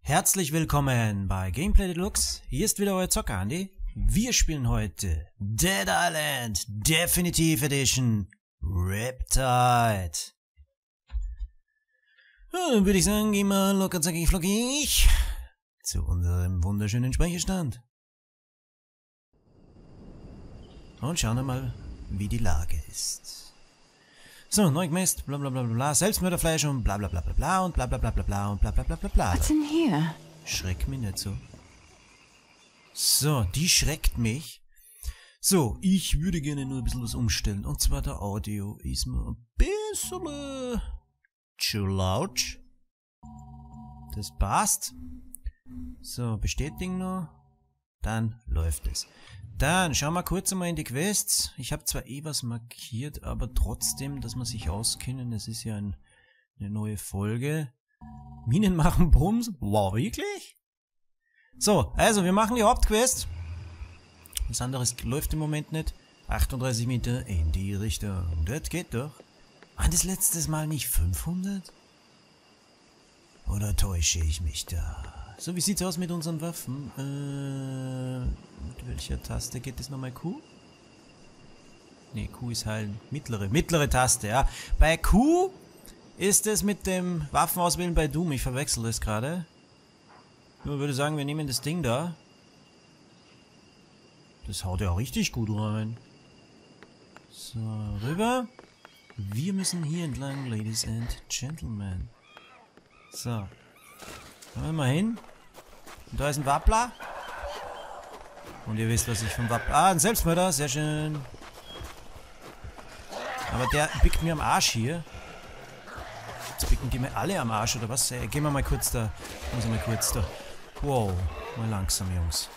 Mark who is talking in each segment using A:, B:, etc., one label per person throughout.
A: Herzlich willkommen bei Gameplay Deluxe. Hier ist wieder euer Zocker Andi. Wir spielen heute Dead Island Definitive Edition Riptide. Ja, dann würde ich sagen, gehen wir locker zackig flockig zu unserem wunderschönen Speicherstand. Und schauen wir mal, wie die Lage ist. So, neu gemäßt, bla bla bla bla, Selbstmörderfleisch und bla bla bla bla bla und bla bla bla bla bla und bla bla bla bla bla.
B: What's in here?
A: Schreck mich nicht so. So, die schreckt mich. So, ich würde gerne nur ein bisschen was umstellen. Und zwar der Audio ist mir ein bisschen zu laut. Das passt. So, bestätigen noch. Dann läuft es. Dann schauen wir kurz einmal in die Quests. Ich habe zwar eh was markiert, aber trotzdem, dass man sich auskennen. Es ist ja eine neue Folge. Minen machen Bums? Wow, wirklich? So, also wir machen die Hauptquest. Was anderes läuft im Moment nicht. 38 Meter in die Richtung. Das geht doch. War das letztes Mal nicht 500? Oder täusche ich mich da? So, wie sieht's aus mit unseren Waffen? Mit welcher Taste geht das nochmal? Q? Ne, Q ist heilen. Mittlere Taste, ja. Bei Q ist es mit dem Waffenauswählen bei Doom. Ich verwechsel das gerade. Nur würde sagen, wir nehmen das Ding da. Das haut ja auch richtig gut rein. So, rüber. Wir müssen hier entlang, Ladies and Gentlemen. So. Kommen wir mal hin. Und da ist ein Wappler. Und ihr wisst, was ich vom Wappler... Ah, ein Selbstmörder. Sehr schön. Aber der pickt mir am Arsch hier. Jetzt picken die mir alle am Arsch, oder was? Gehen wir mal kurz da. Muss ich mal kurz da. Wow. Mal langsam, Jungs.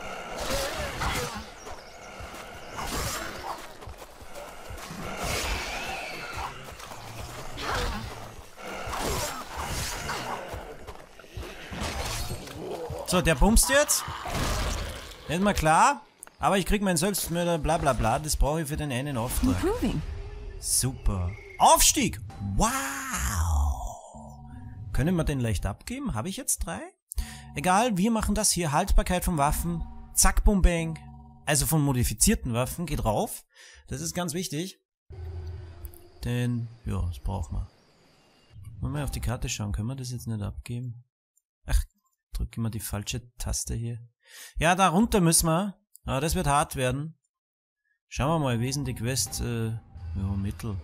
A: So, der bumst jetzt. Nicht mal klar. Aber ich krieg meinen Selbstmörder, bla bla bla. Das brauche ich für den einen Auftrag. Super. Aufstieg! Wow! Können wir den leicht abgeben? Habe ich jetzt 3? Egal, wir machen das hier. Haltbarkeit von Waffen. Zack, bum, bang. Also von modifizierten Waffen. Geht rauf. Das ist ganz wichtig. Denn, ja, das brauchen wir. Wollen wir auf die Karte schauen? Können wir das jetzt nicht abgeben? Ach, drücke mal die falsche Taste hier. Ja, da runter müssen wir. Aber das wird hart werden. Schauen wir mal, wie ist denn die Quest? Ja, Mittel.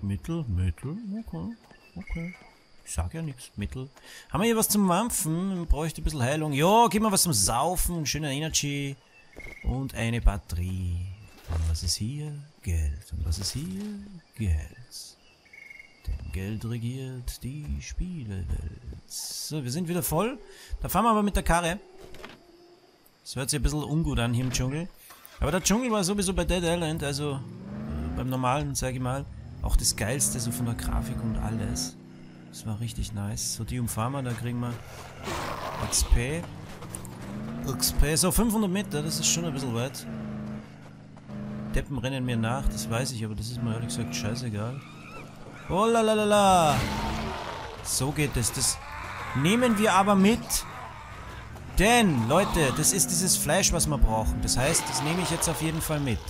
A: Okay. Ich sag ja nichts. Mittel. Haben wir hier was zum Mampfen? Bräuchte ein bisschen Heilung. Ja, gib mal was zum Saufen. Schöner Energy. Und eine Batterie. Und was ist hier? Geld. Und was ist hier? Geld. Denn Geld regiert die Spielewelt. So, wir sind wieder voll. Da fahren wir aber mit der Karre. Das hört sich ein bisschen ungut an hier im Dschungel. Aber der Dschungel war sowieso bei Dead Island, also beim normalen, sag ich mal, auch das Geilste, so von der Grafik und alles. Das war richtig nice. So, die umfahren wir, da kriegen wir XP. So, 500 Meter, das ist schon ein bisschen weit. Deppen rennen mir nach, das weiß ich, aber das ist mir ehrlich gesagt scheißegal. Oh lalalala. So geht es. Das nehmen wir aber mit. Denn, Leute, das ist dieses Fleisch, was wir brauchen. Das heißt, das nehme ich jetzt auf jeden Fall mit.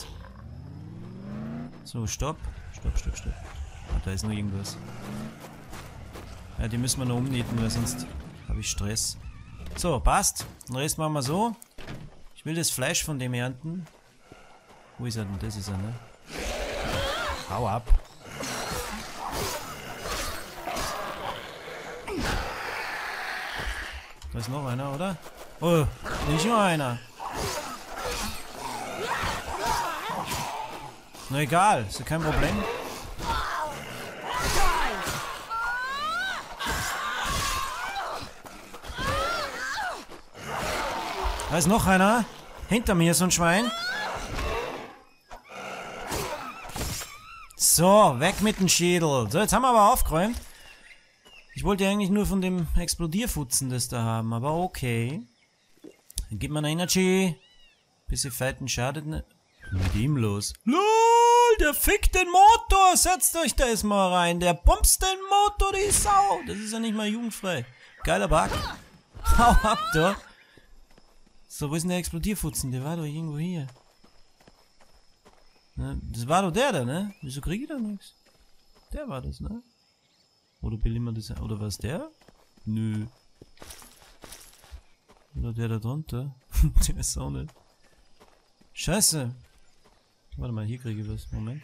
A: So, stopp. Stopp. Ah, da ist nur irgendwas. Ja, die müssen wir noch umnähten, weil sonst habe ich Stress. So, passt. Den Rest machen wir so. Ich will das Fleisch von dem ernten. Wo ist er denn? Das ist er, ne? Hau ab. Da ist noch einer, oder? Oh, nicht nur einer. Na egal, ist ja kein Problem. Da ist noch einer. Hinter mir so ein Schwein. So, weg mit dem Schädel. So, jetzt haben wir aber aufgeräumt. Ich wollte eigentlich nur von dem Explodierfutzen das da haben, aber okay. Dann gibt man Energy. Bisschen fighten schadet nicht. Mit ihm los. LOL, der fickt den Motor. Setzt euch das mal rein. Der pumpst den Motor, die Sau. Das ist ja nicht mal jugendfrei. Geiler Bug. Hau ab da! So, wo ist denn der Explodierfutzen? Der war doch irgendwo hier. Ne? Das war doch der da, ne? Wieso kriege ich da nichts? Der war das, ne? Oder will ich mir das... Oder was der? Nö. Oder der da drunter? Der ist auch nicht. Scheiße! Warte mal, hier kriege ich was. Moment.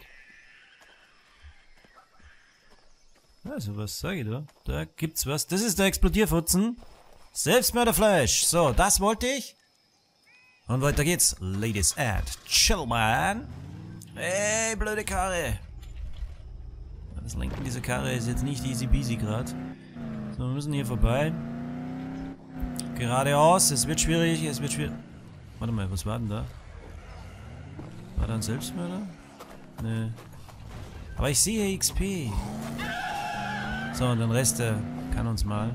A: Also, was sage ich da? Da gibt's was. Das ist der Explodierfutzen. Selbstmörderfleisch. So, das wollte ich. Und weiter geht's. Ladies and Gentlemen. Ey, blöde Karre. Das Lenken dieser Karre ist jetzt nicht easy peasy gerade. So, wir müssen hier vorbei. Geradeaus. Es wird schwierig. Es wird schwierig. Warte mal, was war denn da? War da ein Selbstmörder? Nee. Aber ich sehe XP. So, und den Rest, der kann uns mal.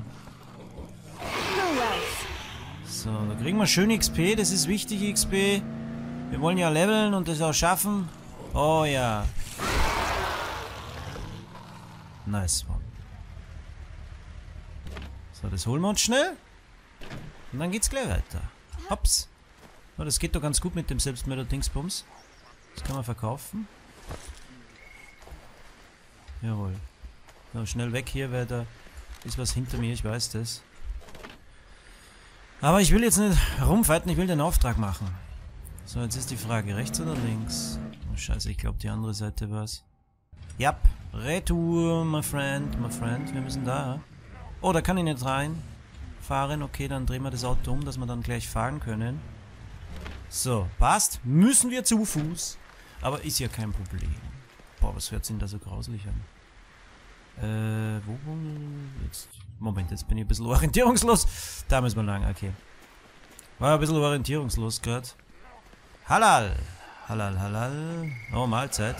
A: So, da kriegen wir schön XP. Das ist wichtig, XP. Wir wollen ja leveln und das auch schaffen. Oh ja. Nice one. So, das holen wir uns schnell. Und dann geht's gleich weiter. Hops. Oh, das geht doch ganz gut mit dem Selbstmörder-Dingsbums. Das kann man verkaufen. Jawohl. So, schnell weg hier, weil da ist was hinter mir, ich weiß das. Aber ich will jetzt nicht rumfighten, ich will den Auftrag machen. So, jetzt ist die Frage, rechts oder links? Oh, scheiße, ich glaube die andere Seite war's. Ja, Retour, my friend, wir müssen da. Oh, da kann ich nicht reinfahren. Okay, dann drehen wir das Auto um, dass wir dann gleich fahren können. So, passt. Müssen wir zu Fuß. Aber ist ja kein Problem. Boah, was hört sich denn da so grauslich an? Wo? Jetzt. Moment, jetzt bin ich ein bisschen orientierungslos. Da müssen wir lang, okay. War ein bisschen orientierungslos gerade. Halal! Halal, halal. Oh, Mahlzeit.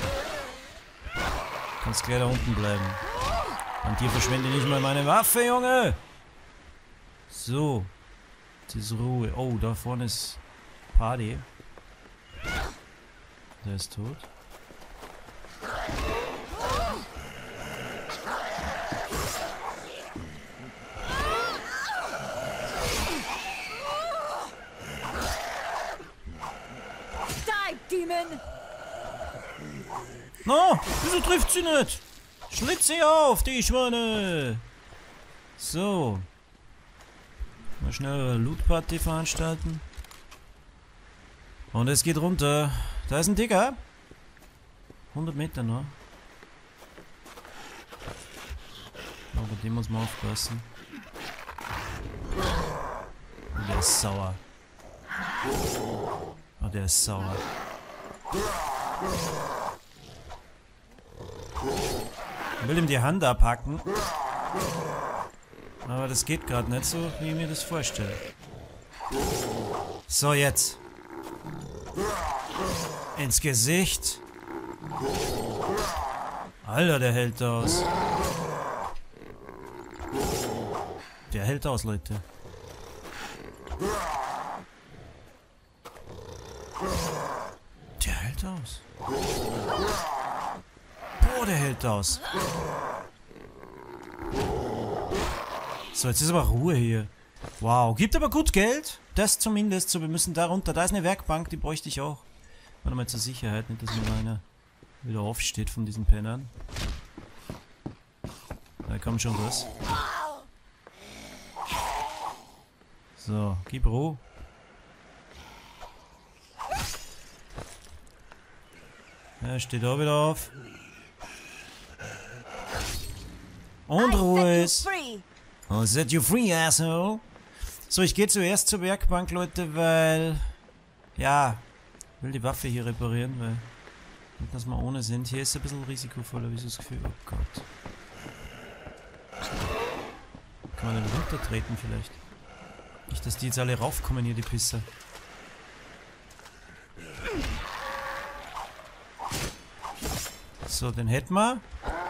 A: Kannst gleich da unten bleiben. Und hier verschwende nicht mal meine Waffe, Junge! So. Jetzt ist Ruhe. Oh, da vorne ist Party. Der ist tot. No, wieso trifft sie nicht? Schlitz sie auf, die Schweine! So. Mal schnell eine Loot-Party veranstalten. Und es geht runter. Da ist ein Digger. 100 Meter noch. Aber dem muss man aufpassen. Oh, der ist sauer. Oh, der ist sauer. Ich will ihm die Hand abhacken. Aber das geht gerade nicht so, wie ich mir das vorstelle. So, jetzt. Ins Gesicht. Alter, der hält aus. Der hält aus, Leute. Der hält aus. Boah, der hält aus. So, jetzt ist aber Ruhe hier. Wow, gibt aber gut Geld. Das zumindest. So, wir müssen da runter. Da ist eine Werkbank, die bräuchte ich auch. Warte mal zur Sicherheit, nicht, dass mir einer wieder aufsteht von diesen Pennern. Da kommt schon was. So, gib Ruhe. Ja, steht da wieder auf. Und Ruhe ist. Oh, set you free, asshole. So, ich gehe zuerst zur Werkbank, Leute, weil... Ja, ich will die Waffe hier reparieren, weil... Nicht, dass wir ohne sind. Hier ist es ein bisschen risikovoller, habe ich das Gefühl. Oh Gott. Kann man den runtertreten vielleicht? Nicht, dass die jetzt alle raufkommen hier, die Pisser. So, den hätten wir.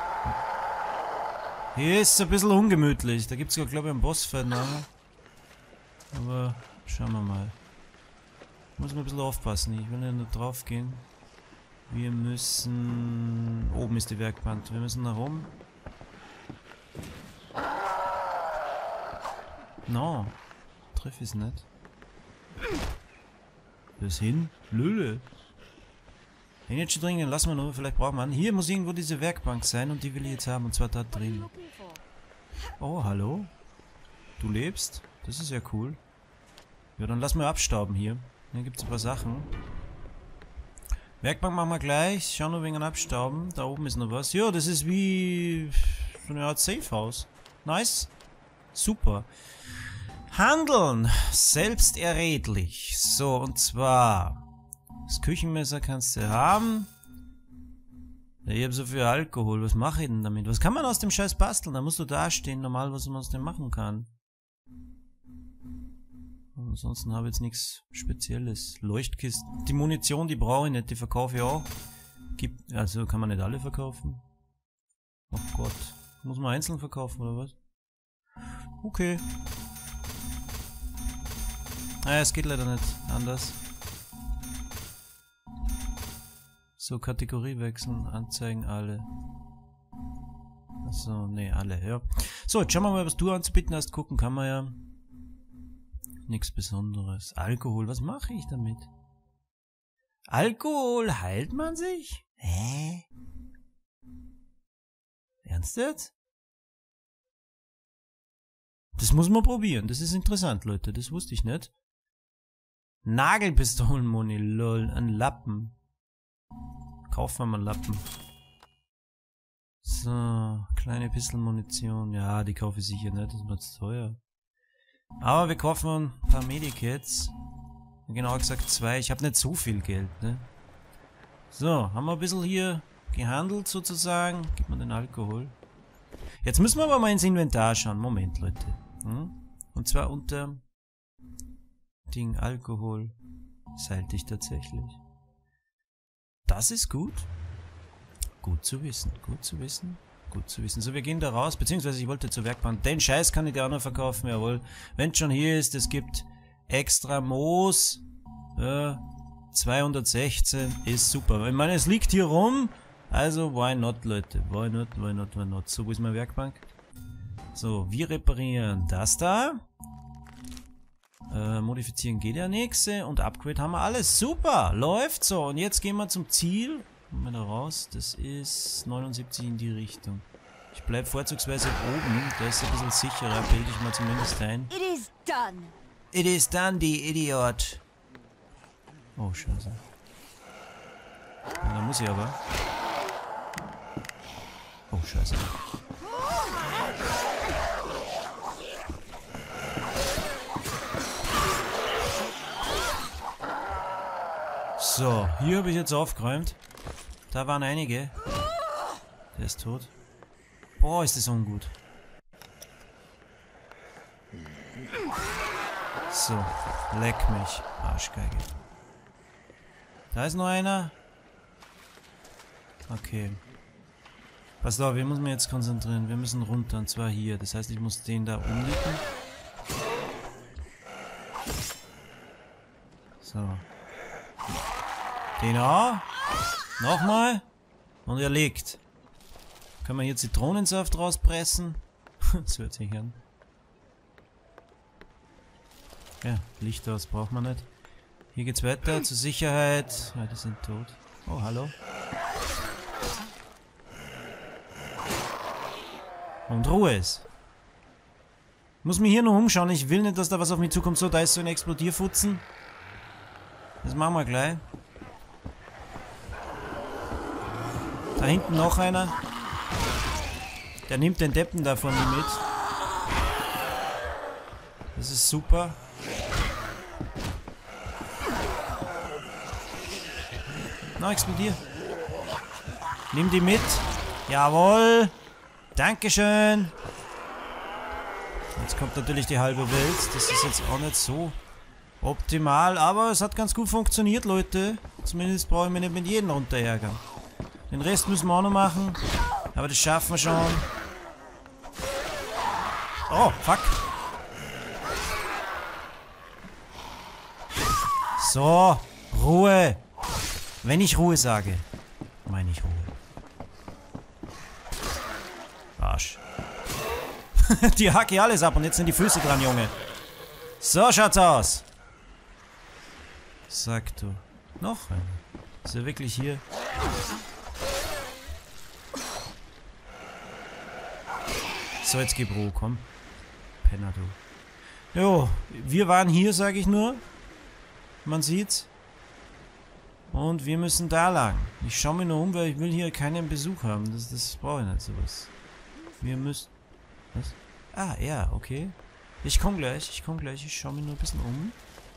A: Hier ist es ein bisschen ungemütlich. Da gibt es ja, glaube ich, einen Bossfight nachher. Aber schauen wir mal. Muss man ein bisschen aufpassen. Ich will ja nicht drauf gehen. Wir müssen... Oben ist die Werkbank. Wir müssen nach oben. No. Triff es nicht. Das hin? Lülle. Den jetzt schon dringend, lassen wir nur, vielleicht brauchen wir einen. Hier muss irgendwo diese Werkbank sein und die will ich jetzt haben und zwar da drin. Oh, hallo? Du lebst? Das ist ja cool. Ja, dann lass mal abstauben hier. Hier gibt es ein paar Sachen. Werkbank machen wir gleich. Schau nur wegen Abstauben. Da oben ist noch was. Ja, das ist wie so eine Art Safehouse. Nice. Super. Handeln. Selbsterredlich. So, und zwar... Das Küchenmesser kannst du haben. Ja, ich habe so viel Alkohol. Was mache ich denn damit? Was kann man aus dem Scheiß basteln? Da musst du dastehen, normal, was man aus dem machen kann. Ansonsten habe ich jetzt nichts Spezielles. Leuchtkisten. Die Munition, die brauche ich nicht. Die verkaufe ich auch. Also kann man nicht alle verkaufen. Oh Gott. Muss man einzeln verkaufen, oder was? Okay. Naja, es geht leider nicht anders. So, Kategorie wechseln, anzeigen alle. Achso, nee, alle, ja. So, jetzt schauen wir mal, was du anzubieten hast. Gucken kann man ja. Nichts Besonderes. Alkohol, was mache ich damit? Alkohol, heilt man sich? Hä? Ernst jetzt? Das muss man probieren, das ist interessant, Leute, das wusste ich nicht. Nagelpistolenmuni, lol, ein Lappen. Kaufen wir mal Lappen. So, kleine Pistolmunition. Ja, die kaufe ich sicher nicht, das wird zu teuer. Aber wir kaufen ein paar Medikits. Genauer gesagt 2. Ich habe nicht so viel Geld, ne? So, haben wir ein bisschen hier gehandelt sozusagen. Gib mir den Alkohol. Jetzt müssen wir aber mal ins Inventar schauen. Moment, Leute. Und zwar unter Ding Alkohol. Das halte ich tatsächlich. Das ist gut. Gut zu wissen, gut zu wissen, gut zu wissen. So, wir gehen da raus, beziehungsweise ich wollte zur Werkbank. Den Scheiß kann ich dir auch noch verkaufen, jawohl. Wenn es schon hier ist, es gibt extra Moos. 216 ist super. Ich meine, es liegt hier rum. Also, why not, Leute? Why not, why not, why not? So, wo ist meine Werkbank? So, wir reparieren das da. Modifizieren geht ja nichts. Und Upgrade haben wir alles. Super, läuft so. Und jetzt gehen wir zum Ziel. Kommen wir da raus. Das ist 79 in die Richtung. Ich bleibe vorzugsweise oben. Da ist ein bisschen sicherer, bilde ich mal zumindest ein.
B: It is done.
A: It is done, die Idiot. Oh, scheiße. Und da muss ich aber. Oh, scheiße. So, hier habe ich jetzt aufgeräumt. Da waren einige. Der ist tot. Boah, ist das ungut. So, leck mich. Arschgeige. Da ist noch einer. Okay. Pass auf, wir müssen uns jetzt konzentrieren. Wir müssen runter, und zwar hier. Das heißt, ich muss den da umliegen. So. Den auch. Nochmal. Und er liegt. Können wir hier Zitronensaft rauspressen? Das hört sich an. Ja, Licht aus braucht man nicht. Hier geht's weiter zur Sicherheit. Ja, die sind tot. Oh, hallo. Und Ruhe ist. Ich muss mich hier noch umschauen. Ich will nicht, dass da was auf mich zukommt. So, da ist so ein Explodierfutzen. Das machen wir gleich. Da hinten noch einer. Der nimmt den Deppen da von mir mit. Das ist super. Na, explodier. Nimm die mit. Jawohl. Dankeschön. Jetzt kommt natürlich die halbe Welt. Das ist jetzt auch nicht so optimal, aber es hat ganz gut funktioniert, Leute. Zumindest brauche ich mich nicht mit jedem runterärgern. Den Rest müssen wir auch noch machen. Aber das schaffen wir schon. Oh, fuck. So, Ruhe. Wenn ich Ruhe sage, meine ich Ruhe. Arsch. Die hacke alles ab und jetzt sind die Füße dran, Junge. So schaut's aus. Sag du. Noch einer. Ist er wirklich hier? So, jetzt gib Ruhe, komm. Penner, du. Jo, wir waren hier, sage ich nur. Man sieht's. Und wir müssen da lang. Ich schaue mir nur um, weil ich will hier keinen Besuch haben. Das brauche ich nicht, sowas. Wir müssen... Was? Ah, ja, okay. Ich komm gleich. Ich schaue mir nur ein bisschen um.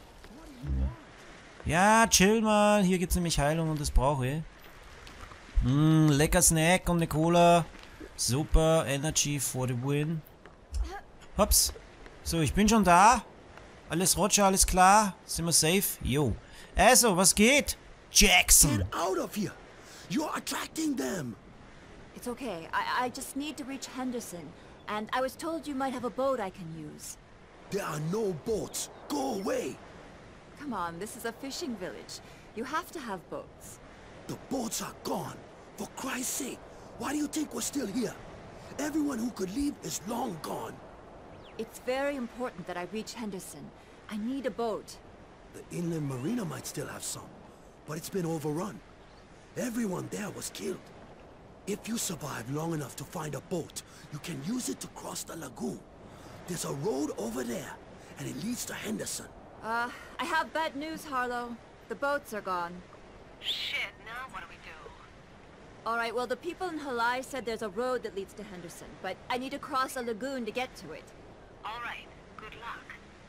A: Ja, chill mal. Hier gibt's nämlich Heilung und das brauche ich. Lecker Snack und eine Cola. Super, Energy for the win. Hops. So, ich bin schon da. Alles Roger, alles klar. Sind wir safe? Jo. Also, was geht? Jackson.
B: Get out of here! You're attracting them!
C: It's okay. I just need to reach Henderson. And I was told you might have a boat I can use.
B: There are no boats. Go away!
C: Come on, this is a fishing village. You have to have boats.
B: The boats are gone. For Christ's sake, why do you think we're still here? Everyone who could leave is long gone.
C: It's very important that I reach Henderson. I need a boat.
B: The inland marina might still have some, but it's been overrun. Everyone there was killed. If you survive long enough to find a boat, you can use it to cross the lagoon. There's a road over there, and it leads to Henderson.
C: I have bad news, Harlow. The boats are gone.
D: Shit, now what do we do?
C: Alright, well, the people in Halai said there's a road that leads to Henderson, but I need to cross a lagoon to get to it.
D: Alright, good luck.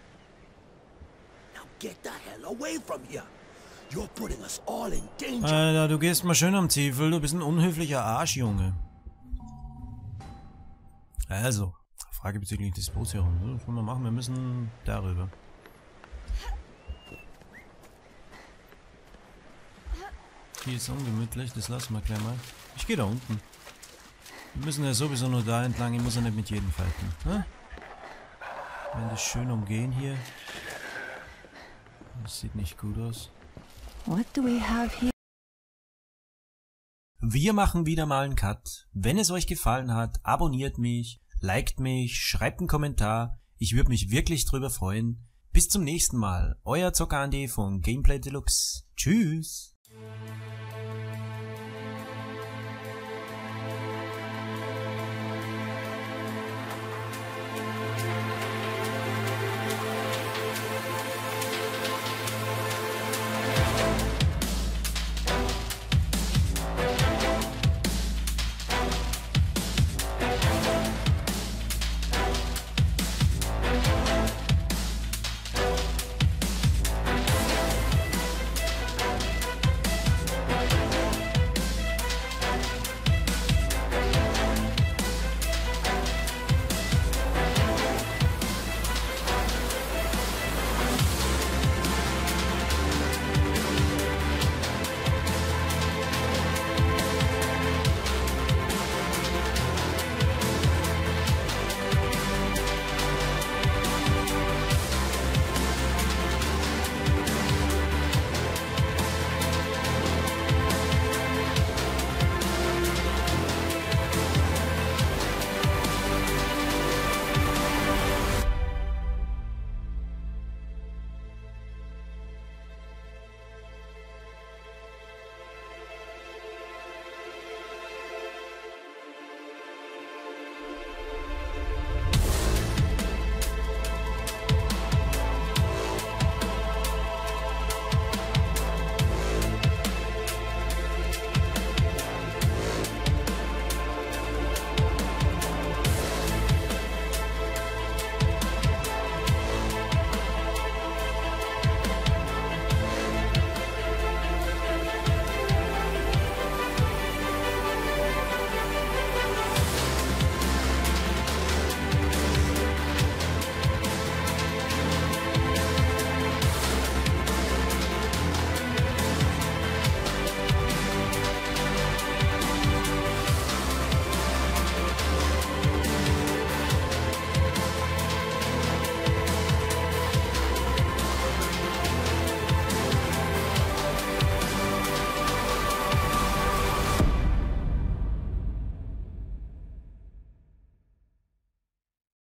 B: Now get the hell away from here. You're putting us all in danger.
A: Alter, du gehst mal schön am Ziefel. Du bist ein unhöflicher Arsch, Junge. Also, Frage bezüglich des Boots herum. Was wollen wir machen? Wir müssen darüber. Hier ist ungemütlich, das lassen wir gleich mal. Ich gehe da unten. Wir müssen ja sowieso nur da entlang, ich muss ja nicht mit jedem fighten. Ne? Wenn das schön umgehen hier. Das sieht nicht gut aus.
C: What do we have here?
A: Wir machen wieder mal einen Cut. Wenn es euch gefallen hat, abonniert mich, liked mich, schreibt einen Kommentar. Ich würde mich wirklich drüber freuen. Bis zum nächsten Mal. Euer Zocker Andi von Gameplay Deluxe. Tschüss.